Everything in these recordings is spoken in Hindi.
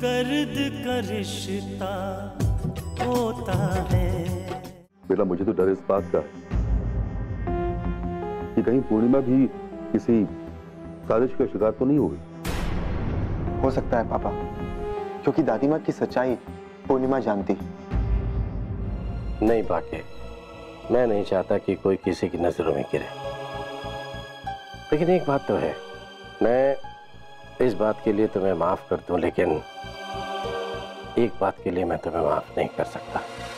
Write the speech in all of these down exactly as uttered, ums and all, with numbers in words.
दर्द का रिश्ता होता है। बेटा मुझे तो डर इस बात का कि कहीं पूर्णिमा भी किसी साजिश का शिकार तो नहीं हो गई। हो सकता है पापा, क्योंकि दादी माँ की सच्चाई पूर्णिमा जानती। नहीं बाके, मैं नहीं चाहता कि कोई किसी की नजरों में गिरे, लेकिन एक बात तो है, मैं इस बात के लिए तुम्हें माफ कर दूं, लेकिन एक बात के लिए मैं तुम्हें माफ नहीं कर सकता।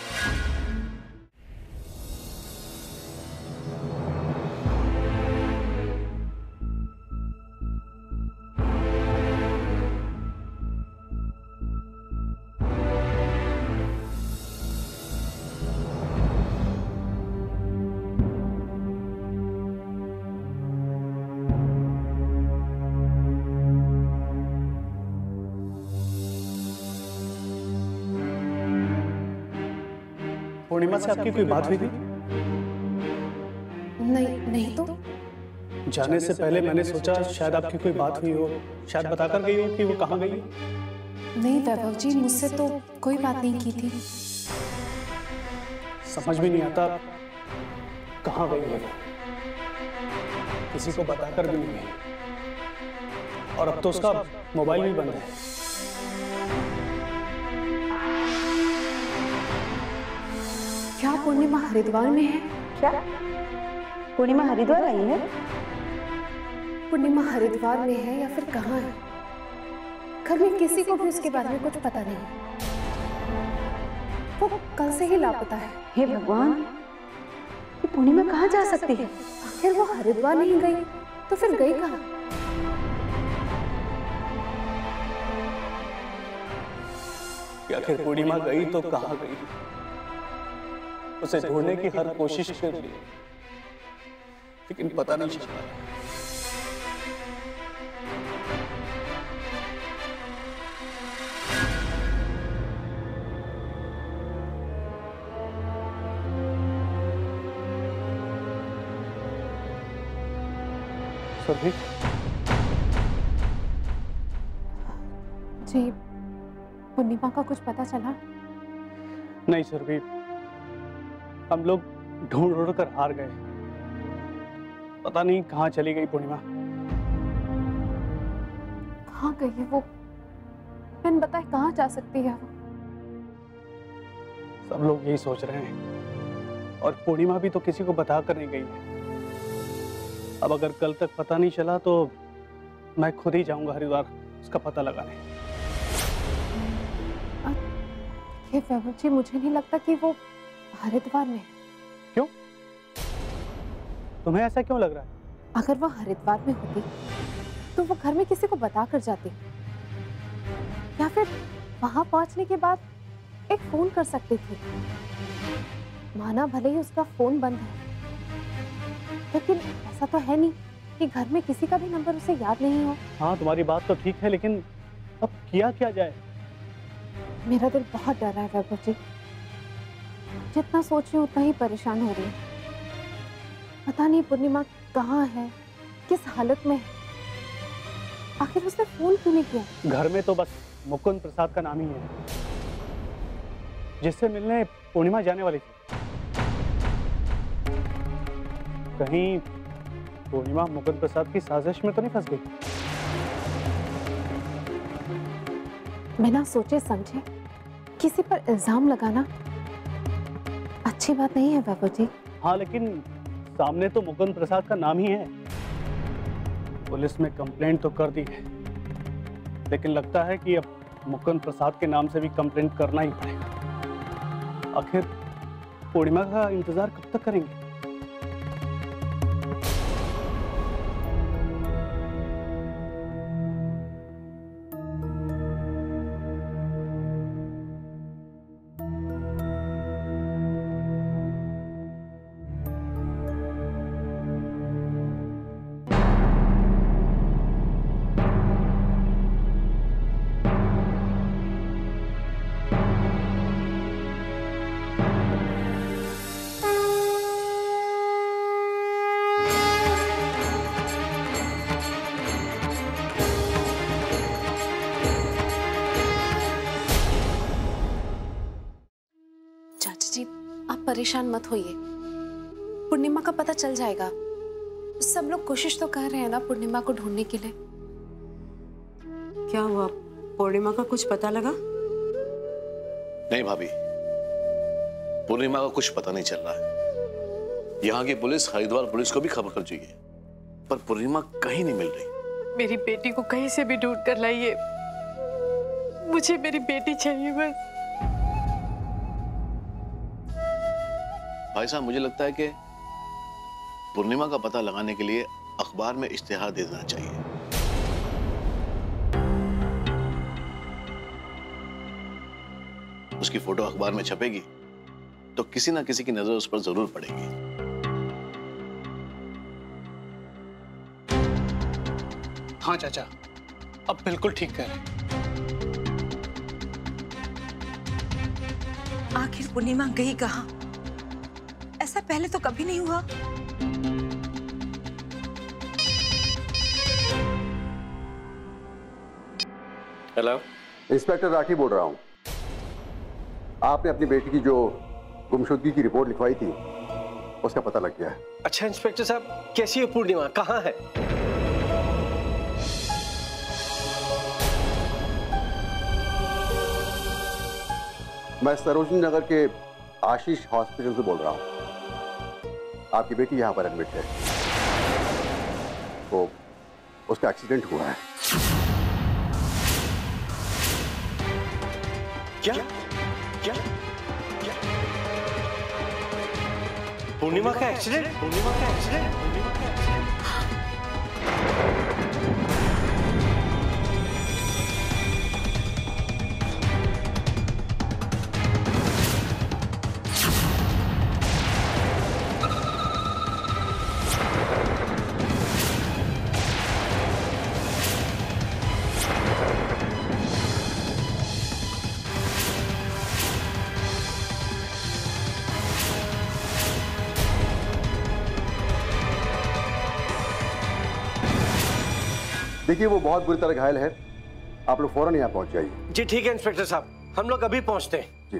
पूर्णिमा से आपकी कोई बात हुई थी? नहीं नहीं तो जाने से पहले मैंने सोचा शायद आपकी कोई बात हुई हो, शायद बताकर गई हो कि वो कहाँ गई। नहीं वैभव जी, मुझसे तो कोई बात नहीं की थी। समझ भी नहीं आता कहाँ गई है, किसी को बताकर भी नहीं गई, और अब तो उसका मोबाइल भी बंद है। क्या पूर्णिमा हरिद्वार में है? क्या पूर्णिमा हरिद्वार आई है? पूर्णिमा हरिद्वार में है या फिर कहाँ है? घर में किसी को भी उसके बारे में कुछ पता नहीं। वो कल से ही लापता है। हे भगवान, ये पूर्णिमा कहाँ जा सकती है? आखिर वो हरिद्वार नहीं गई तो फिर गई कहाँ? आखिर पूर्णिमा गई तो कहाँ गई? उसे ढूंढने की हर कोशिश कर ली, लेकिन पता नहीं चल पाया। सुरभि जी, पूर्णिमा का कुछ पता चला? नहीं सुरभि, हम लोग ढूंढ ढूंढ कर हार गए। पता नहीं कहाँ चली गई पूर्णिमा। कहाँ गई है वो? मैंने बताया कहाँ जा सकती है वो? सब लोग यही सोच रहे हैं, और पूर्णिमा भी तो किसी को बता कर नहीं गई है। अब अगर कल तक पता नहीं चला तो मैं खुद ही जाऊंगा हरिद्वार उसका पता लगाने। ये वैभव जी, मुझे नहीं लगता कि वो हरिद्वार में है। क्यों? तुम्हें ऐसा क्यों लग रहा है? अगर वो हरिद्वार में होती तो वो घर में किसी को बता कर जाती, या फिर वहां पहुंचने के बाद एक फोन कर सकती थी। माना भले ही उसका फोन बंद है, लेकिन ऐसा तो है नहीं कि घर में किसी का भी नंबर उसे याद नहीं हो। हाँ, तुम्हारी बात तो ठीक है, लेकिन अब किया क्या जाए? मेरा दिल बहुत डर रहा है वैभव जी। जितना सोच रही हूँ उतना ही परेशान हो रही हूँ। पता नहीं पूर्णिमा कहाँ है, किस हालत में है। आखिर उसने फोन क्यों नहीं किया? घर में तो बस मुकुंद प्रसाद का नाम ही है, जिससे मिलने पूर्णिमा जाने वाली थी। कहीं पूर्णिमा मुकुंद प्रसाद की साजिश में तो नहीं फंस गई? बिना सोचे समझे किसी पर इल्जाम लगाना अच्छी बात नहीं है वैभव जी। हाँ, लेकिन सामने तो मुकुंद प्रसाद का नाम ही है। पुलिस में कंप्लेंट तो कर दी है, लेकिन लगता है कि अब मुकुंद प्रसाद के नाम से भी कंप्लेंट करना ही पड़ेगा। आखिर पूर्णिमा का इंतजार कब तक करेंगे? परेशान मत होइए, पूर्णिमा का पता चल जाएगा। सब लोग कोशिश तो कर रहे हैं ना पूर्णिमा को ढूंढने के लिए। क्या हुआ, पूर्णिमा का कुछ पता लगा? नहीं भाभी, पूर्णिमा का कुछ पता नहीं चल रहा है। यहाँ की पुलिस हरिद्वार पुलिस को भी खबर कर चुकी है, पर पूर्णिमा कहीं नहीं मिल रही। मेरी बेटी को कहीं से भी ढूंढ कर लाइए, मुझे मेरी बेटी चाहिए बस। भाई साहब, मुझे लगता है कि पूर्णिमा का पता लगाने के लिए अखबार में इश्तिहार दे देना चाहिए। उसकी फोटो अखबार में छपेगी तो किसी ना किसी की नजर उस पर जरूर पड़ेगी। हाँ चाचा, अब बिल्कुल ठीक कह रहे हैं। आखिर पूर्णिमा गई कहाँ? ऐसा पहले तो कभी नहीं हुआ। हेलो, इंस्पेक्टर राठी बोल रहा हूं। आपने अपनी बेटी की जो गुमशुदगी की रिपोर्ट लिखवाई थी, उसका पता लग गया है। अच्छा इंस्पेक्टर साहब, कैसी है पूर्णिमा, कहाँ है? मैं सरोजनी नगर के आशीष हॉस्पिटल से बोल रहा हूं। आपकी बेटी यहां पर एडमिट है, तो उसका एक्सीडेंट हुआ है। क्या क्या क्या पूर्णिमा का एक्सीडेंट? पूर्णिमा का एक्सीडेंट? पूर्णिमा का एक्सीडेंट? देखिए, वो बहुत बुरी तरह घायल है। आप लोग फौरन यहाँ पहुंच जाइए। जी ठीक है इंस्पेक्टर साहब, हम लोग अभी पहुंचते हैं। जी।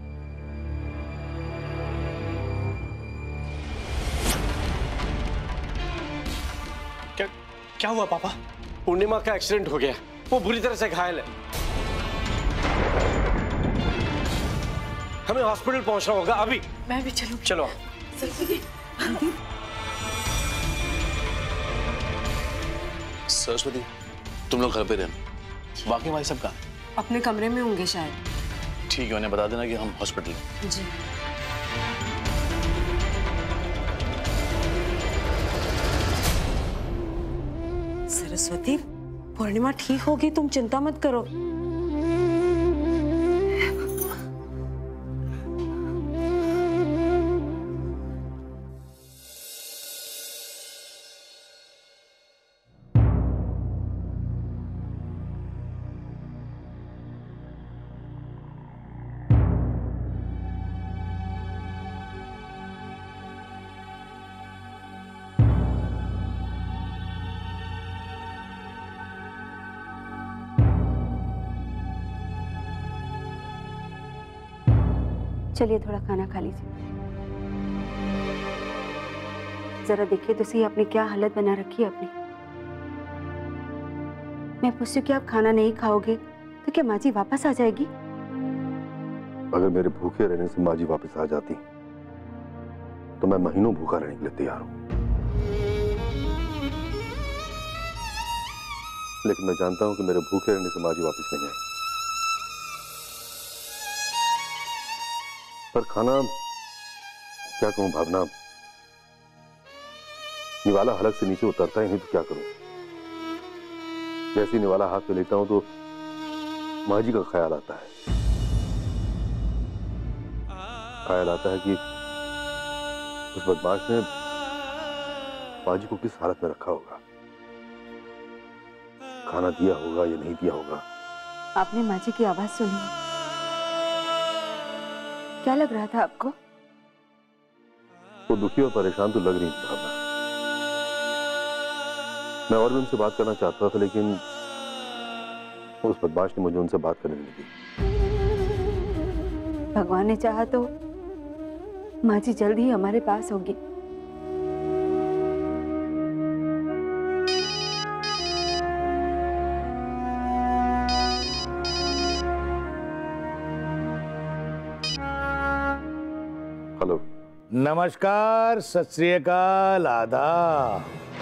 क्या क्या हुआ पापा? पूर्णिमा का एक्सीडेंट हो गया, वो बुरी तरह से घायल है। हमें हॉस्पिटल पहुंचना होगा अभी। मैं भी चलूं? चलो। सरस्वती, तुम लोग घर पे रहना, बाकी भाई सब कहाँ हैं? अपने कमरे में होंगे शायद। ठीक है, उन्हें बता देना कि हम हॉस्पिटल हैं। जी। सरस्वती, पूर्णिमा ठीक होगी, तुम चिंता मत करो। चलिए थोड़ा खाना खा लीजिए। जरा देखिए तो सही आपने क्या हालत बना रखी है अपनी। मैं पूछती हूँ कि आप खाना नहीं खाओगे तो क्या माँ जी वापस आ जाएगी? अगर मेरे भूखे रहने से माँ जी वापस आ जाती तो मैं महीनों भूखा रहने के लिए तैयार हूं। लेकिन मैं जानता हूं कि मेरे भूखे रहने से माँ जी वापस नहीं आएगी। पर खाना क्या कहूं भावना, निवाला हलक से नीचे उतरता ही नहीं तो क्या करूं। जैसे निवाला हाथ में लेता हूं तो माँ जी का ख्याल आता है। ख्याल आता है कि उस बदमाश ने माँ जी को किस हालत में रखा होगा, खाना दिया होगा या नहीं दिया होगा। आपने माँ जी की आवाज सुनी? क्या लग रहा था आपको? वो दुखी और परेशान तो लग रही थी भावना। मैं और भी उनसे बात करना चाहता था, लेकिन उस बदमाश ने मुझे उनसे बात करने नहीं दी। भगवान ने चाहा तो माँ जी जल्द ही हमारे पास होगी। हेलो। नमस्कार, सत श्री अकाल, आदाब।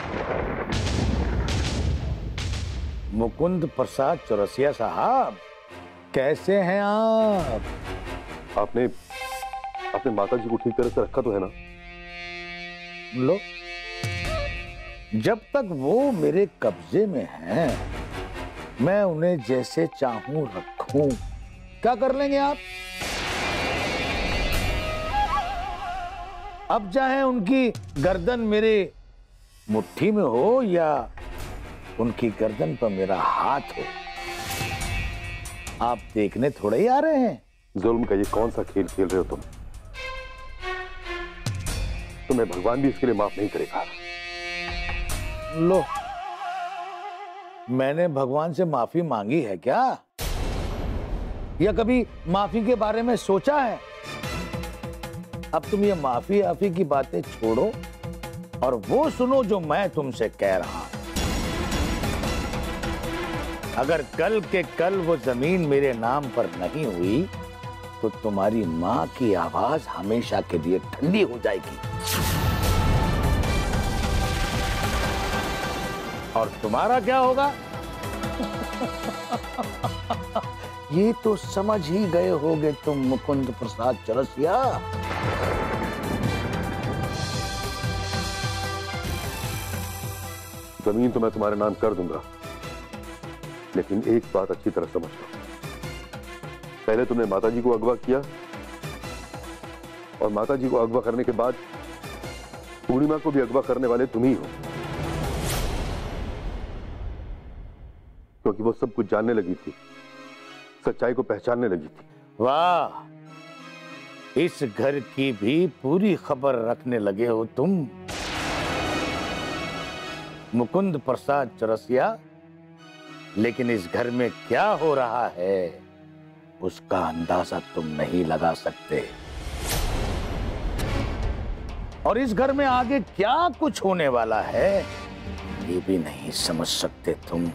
मुकुंद प्रसाद चौरसिया साहब, कैसे हैं आप? आपने आपने माता जी को ठीक तरह से रखा तो है ना? लो, जब तक वो मेरे कब्जे में हैं, मैं उन्हें जैसे चाहूं रखूं। क्या कर लेंगे आप? अब चाहे उनकी गर्दन मेरे मुट्ठी में हो या उनकी गर्दन पर मेरा हाथ हो, आप देखने थोड़े ही आ रहे हैं। जुल्म का ये कौन सा खेल खेल रहे हो तुम? तुम्हें भगवान भी इसके लिए माफ नहीं करेगा। लो, मैंने भगवान से माफी मांगी है क्या? या कभी माफी के बारे में सोचा है? अब तुम ये माफी आफी की बातें छोड़ो और वो सुनो जो मैं तुमसे कह रहा हूं। अगर कल के कल वो जमीन मेरे नाम पर नहीं हुई तो तुम्हारी मां की आवाज हमेशा के लिए ठंडी हो जाएगी और तुम्हारा क्या होगा? ये तो समझ ही गए होगे तुम, मुकुंद प्रसाद चौरसिया। जमीन तो मैं तुम्हारे नाम कर दूंगा, लेकिन एक बात अच्छी तरह समझ लो। पहले तुमने माताजी को अगवा किया और माताजी को अगवा करने के बाद पूर्णिमा को भी अगवा करने वाले तुम ही हो, क्योंकि वो सब कुछ जानने लगी थी, सच्चाई को पहचानने लगी थी। वाह, इस घर की भी पूरी खबर रखने लगे हो तुम, मुकुंद प्रसाद चौरसिया। लेकिन इस घर में क्या हो रहा है उसका अंदाजा तुम नहीं लगा सकते, और इस घर में आगे क्या कुछ होने वाला है ये भी नहीं समझ सकते तुम।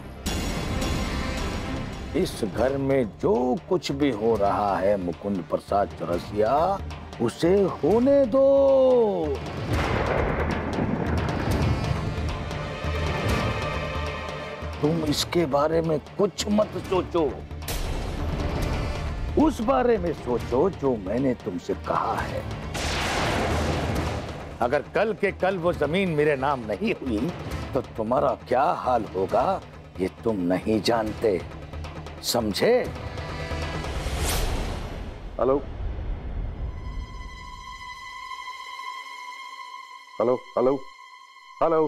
इस घर में जो कुछ भी हो रहा है मुकुंद प्रसाद चौरसिया, उसे होने दो। तुम इसके बारे में कुछ मत सोचो, उस बारे में सोचो जो मैंने तुमसे कहा है। अगर कल के कल वो जमीन मेरे नाम नहीं हुई तो तुम्हारा क्या हाल होगा ये तुम नहीं जानते, समझे? Hello hello hello hello.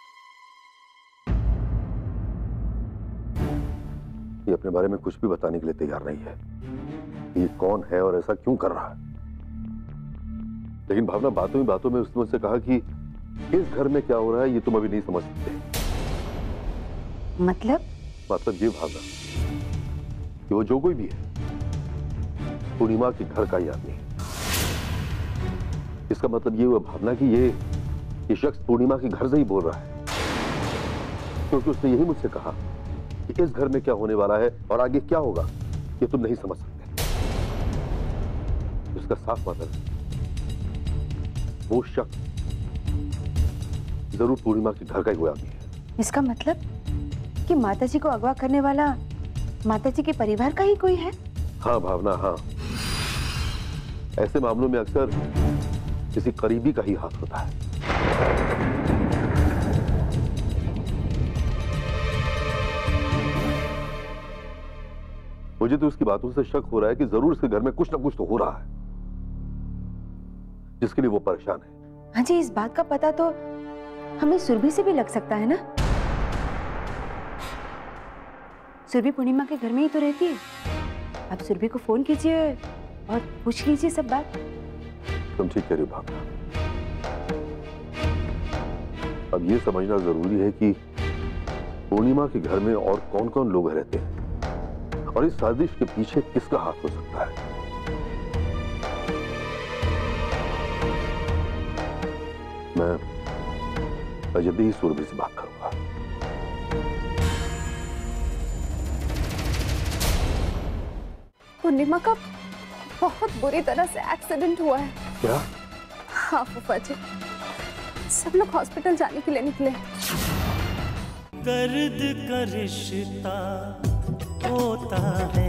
ये अपने बारे में कुछ भी बताने के लिए तैयार नहीं है। ये कौन है और ऐसा क्यों कर रहा है? लेकिन भावना, बातों में बातों में उसने मुझसे कहा कि इस घर में क्या हो रहा है ये तुम अभी नहीं समझ सकते। मतलब? मतलब ये भावना कि वो जो कोई भी है पूर्णिमा के घर का ही आदमी है। इसका मतलब ये हुआ भावना कि ये ये शख्स पूर्णिमा के घर से ही बोल रहा है, क्योंकि उसने यही मुझसे कहा कि इस घर में क्या होने वाला है और आगे क्या होगा ये तुम नहीं समझ सकते। इसका साफ मतलब है वो शख्स जरूर पूर्णिमा के घर का ही हुआ आदमी है। इसका मतलब कि माताजी को अगवा करने वाला माताजी के परिवार का ही कोई है? हाँ भावना, हाँ। ऐसे मामलों में अक्सर किसी करीबी का ही हाथ होता है। मुझे तो उसकी बातों से शक हो रहा है कि जरूर इसके घर में कुछ ना कुछ तो हो रहा है जिसके लिए वो परेशान है। हाँ जी, इस बात का पता तो हमें सुरभि से भी लग सकता है ना। सुरभि पूर्णिमा के घर में ही तो रहती है। अब सुरभि को फोन कीजिए और पूछ लीजिए सब बात। तुम ठीक कह रही हो भावना। अब ये समझना जरूरी है कि पूर्णिमा के घर में और कौन कौन लोग रहते हैं और इस साजिश के पीछे किसका हाथ हो सकता है। मैं मैं जल्दी ही सुरभि से बात करूंगा। पूर्णिमा का बहुत बुरी तरह से एक्सीडेंट हुआ है। क्या? हाँ फूफा जी, सब लोग हॉस्पिटल जाने के लिए निकले। दर्द का रिश्ता होता है।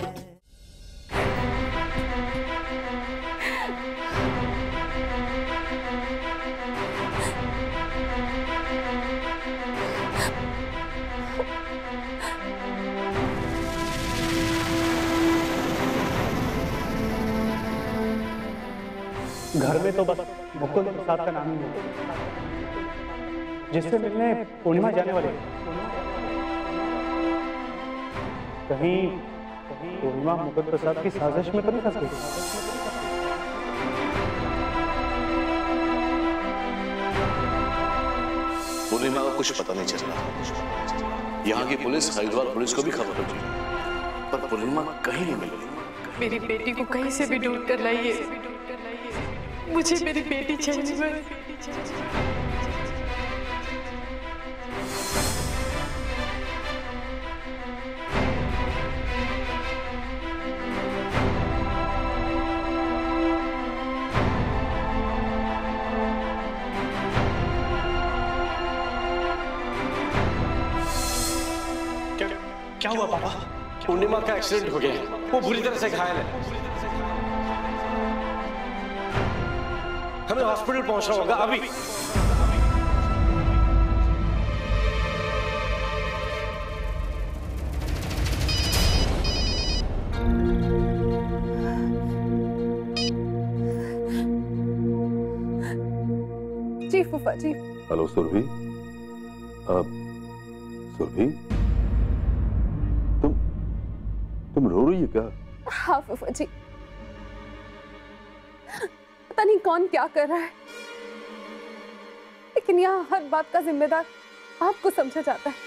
घर में तो बस मुकुंद प्रसाद का नाम ही है, जिससे मिलने पूर्णिमा जाने वाले। कहीं कहीं पूर्णिमा मुकुंद प्रसाद की साजिश में तो नहीं फंस गई? पूर्णिमा को कुछ पता नहीं चल रहा। यहाँ की पुलिस हरिद्वार पुलिस को भी खबर हो गई, पर पूर्णिमा कहीं नहीं मिल रही। मेरी बेटी को कहीं से भी ढूंढ कर लाइए, मुझे मेरी बेटी चाहिए बस। क्या क्या हुआ पापा? पूर्णिमा का एक्सीडेंट हो गया, वो बुरी तरह से घायल है। हमें हॉस्पिटल पहुंचना होगा अभी। जी फूफा जी। हेलो सुरभि। अब सुरभि, तुम तुम रो रही है क्या? हाँ फूफा जी, पता नहीं कौन क्या कर रहा है, लेकिन यहाँ हर बात का जिम्मेदार आपको समझा जाता है।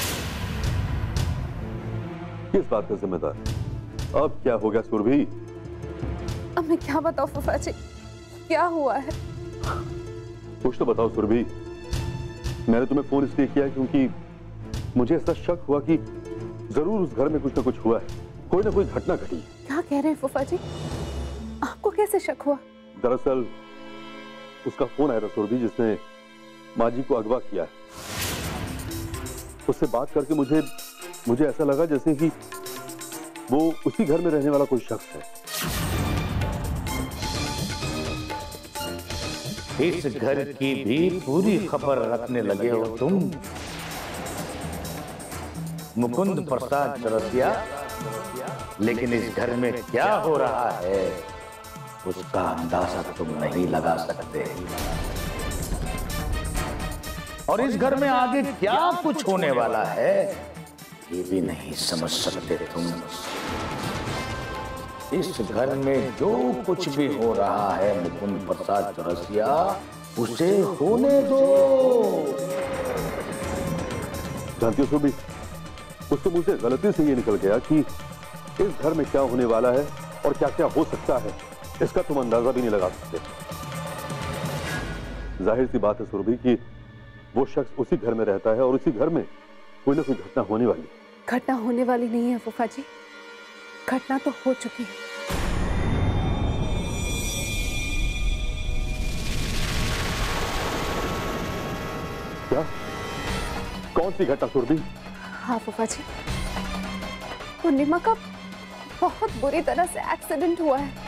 किस बात का जिम्मेदार? अब क्या हो गया सुरभि? अब मैं क्या बताऊं फूफा जी, क्या हुआ है? कुछ तो बताओ सुरभि। मैंने तुम्हें फोन इसलिए किया क्योंकि मुझे ऐसा शक हुआ कि जरूर उस घर में कुछ ना कुछ हुआ है, कोई ना कोई घटना घटी। क्या कह रहे हैं फूफा जी? आपको कैसे शक हुआ? दरअसल उसका फोन आया था सुरभि, जिसने माँ जी को अगवा किया है। उससे बात करके मुझे मुझे ऐसा लगा जैसे कि वो उसी घर में रहने वाला कोई शख्स है। इस घर की भी पूरी खबर रखने लगे हो तुम, मुकुंद प्रसाद चौरसिया। लेकिन इस घर में क्या हो रहा है उसका अंदाजा तुम नहीं लगा सकते, और इस घर में आगे क्या कुछ होने वाला है ये भी नहीं समझ सकते तुम। इस घर में जो कुछ भी हो रहा है मुकुंद प्रसाद चौरसिया, उसे होने दो। जानती हो सुरभि, उससे मुझसे गलती से ये निकल गया कि इस घर में क्या होने वाला है और क्या क्या हो सकता है, इसका तुम अंदाजा भी नहीं लगा सकते। जाहिर सी बात है सुरभि कि वो शख्स उसी घर में रहता है और उसी घर में कोई ना कोई घटना होने वाली है। घटना होने वाली नहीं है फूफा जी, घटना तो हो चुकी है। क्या? कौन सी घटना सुरभि? हाँ फूफा जी, पूर्णिमा का बहुत बुरी तरह से एक्सीडेंट हुआ है।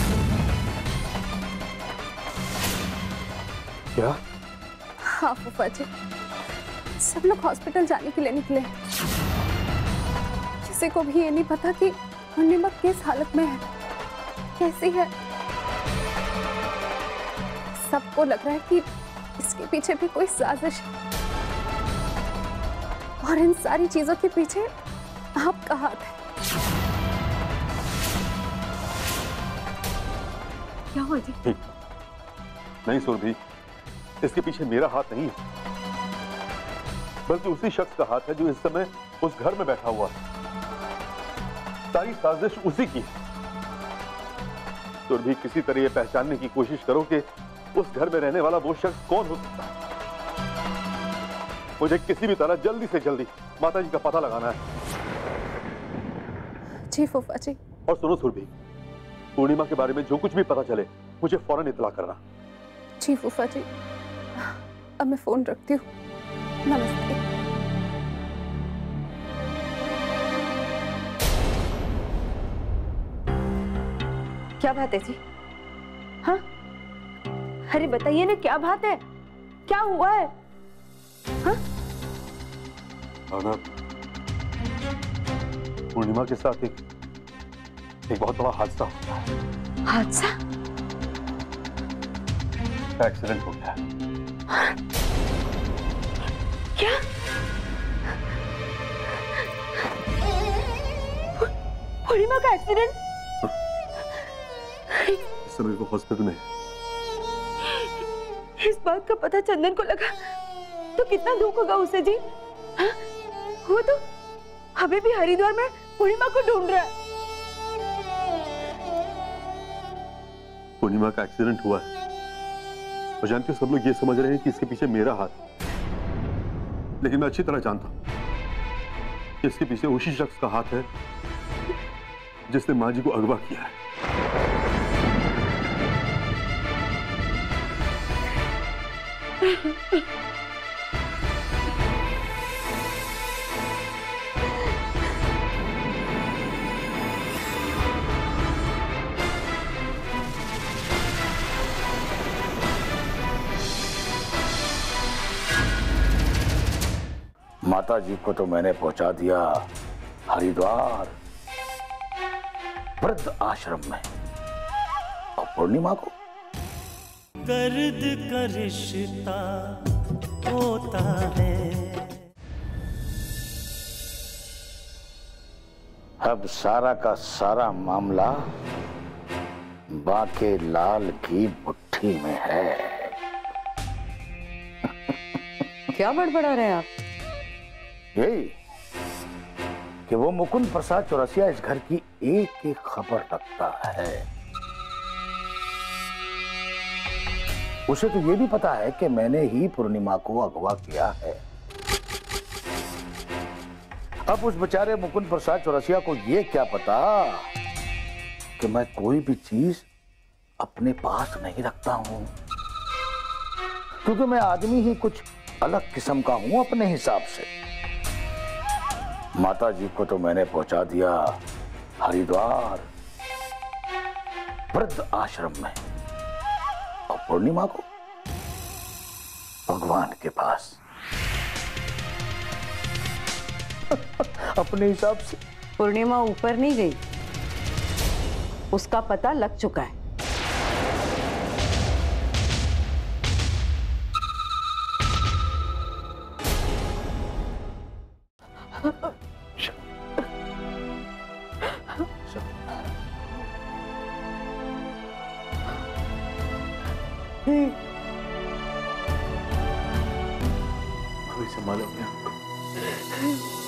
क्या? हाँ फूफा जी, सब लोग हॉस्पिटल जाने के लिए निकले। किसी को भी ये नहीं पता कि पूर्णिमा किस हालत में है, कैसी है। सबको लग रहा है कि इसके पीछे भी कोई साजिश है, और इन सारी चीजों के पीछे आपका हाथ है। क्या हुआ जी? नहीं सुरभि, इसके पीछे मेरा हाथ नहीं है, बल्कि उसी शख्स का हाथ है जो इस समय उस घर में बैठा हुआ है। सारी साजिश उसी की है। सुरभि, किसी तरह ये पहचानने की कोशिश करो कि उस घर में रहने वाला वो शख्स कौन हो सकता है? मुझे किसी भी तरह जल्दी से जल्दी माताजी का पता लगाना है। जी फूफा जी। और सुनो सुरभि, पूर्णिमा के बारे में जो कुछ भी पता चले मुझे फौरन इत्तला करना। जी फूफा जी, अब मैं फोन रखती हूँ। नमस्ते। क्या बात है जी? हाँ, अरे बताइए ना, क्या बात है? क्या हुआ है? हाँ? पूर्णिमा के साथ एक एक बहुत बड़ा हादसा हुआ है। हादसा? एक्सीडेंट हो गया। क्या? पूर्णिमा का एक्सीडेंट? इस समय वो हॉस्पिटल में है। इस बात का पता चंदन को लगा तो कितना दुख होगा उसे जी। हाँ? वो तो अभी भी हरिद्वार में पूर्णिमा को ढूंढ रहा है। पूर्णिमा का एक्सीडेंट हुआ है और जानते हो, सब लोग ये समझ रहे हैं कि इसके पीछे मेरा हाथ, लेकिन मैं अच्छी तरह जानता हूं कि इसके पीछे उसी शख्स का हाथ है जिसने माँ जी को अगवा किया है। माता जी को तो मैंने पहुंचा दिया हरिद्वार वृद्ध आश्रम में, और पूर्णिमा को दर्द का रिश्ता होता है। अब सारा का सारा मामला बाके लाल की मुट्ठी में है। क्या बड़बड़ा रहे हैं आप? यही कि वो मुकुंद प्रसाद चौरसिया इस घर की एक एक खबर रखता है। उसे तो ये भी पता है कि मैंने ही पूर्णिमा को अगवा किया है। अब उस बेचारे मुकुंद प्रसाद चौरसिया को ये क्या पता कि मैं कोई भी चीज अपने पास नहीं रखता हूं, क्योंकि मैं आदमी ही कुछ अलग किस्म का हूं अपने हिसाब से। माता जी को तो मैंने पहुंचा दिया हरिद्वार वृद्ध आश्रम में, और पूर्णिमा को भगवान के पास अपने हिसाब से। पूर्णिमा ऊपर नहीं गई, उसका पता लग चुका है। अभी संभालो अपने आप को।